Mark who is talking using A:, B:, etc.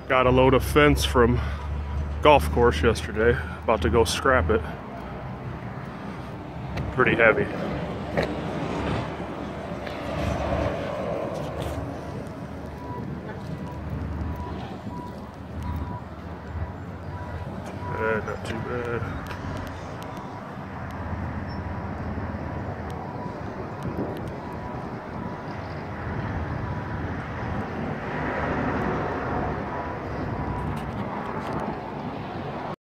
A: Got a load of fence from golf course yesterday. About to go scrap it. Pretty heavy. Not too bad.